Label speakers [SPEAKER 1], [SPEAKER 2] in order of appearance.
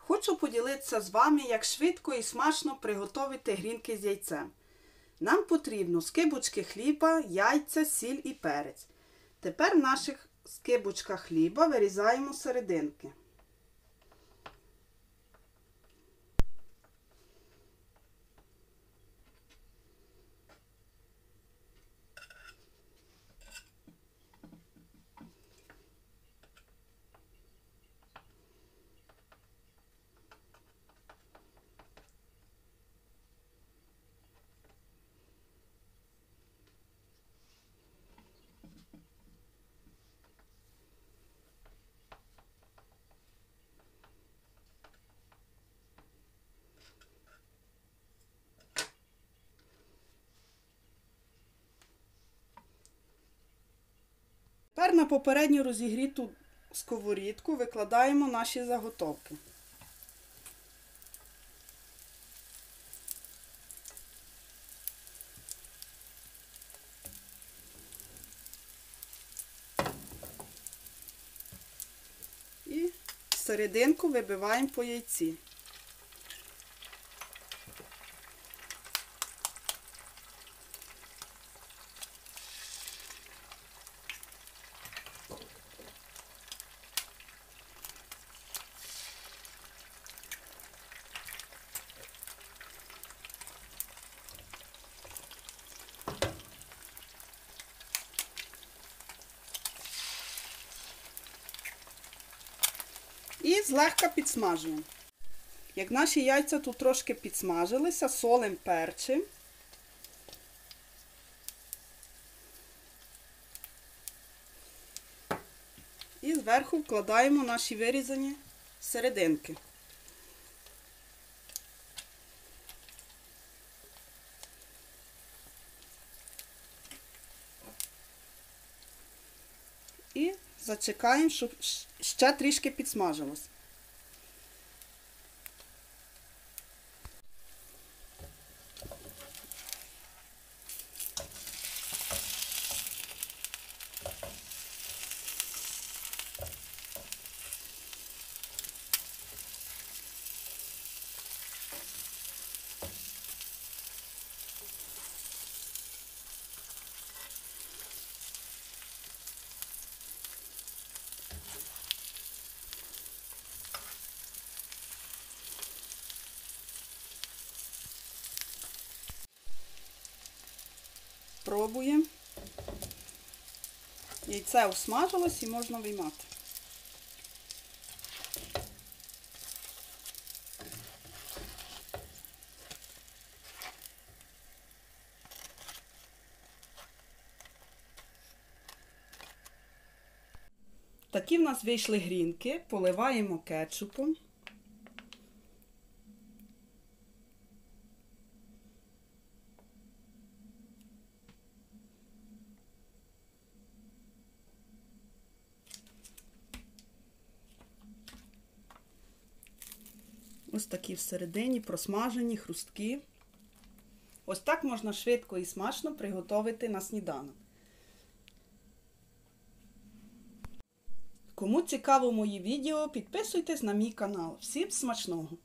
[SPEAKER 1] Хочу поділитися з вами, як швидко і смачно приготувати грінки з яйцем. Нам потрібно скибочки хліба, яйця, сіль і перець. Тепер в наших скибочках хліба вирізаємо серединки. Тепер на попередньо розігріту сковорідку викладаємо наші заготовки. І серединку вибиваємо по яйці. І злегка підсмажуємо. Як наші яйця тут трошки підсмажилися, солимо, перчимо. І зверху вкладаємо наші вирізані серединки. І зачекаємо, щоб ще трішки підсмажилось. Пробуємо. Яйце усмажилось і можна виймати. Такі в нас вийшли грінки, поливаємо кетчупом. Ось такі всередині просмажені, хрусткі. Ось так можна швидко і смачно приготувати на сніданок. Кому цікаво мої відео, підписуйтесь на мій канал. Всім смачного!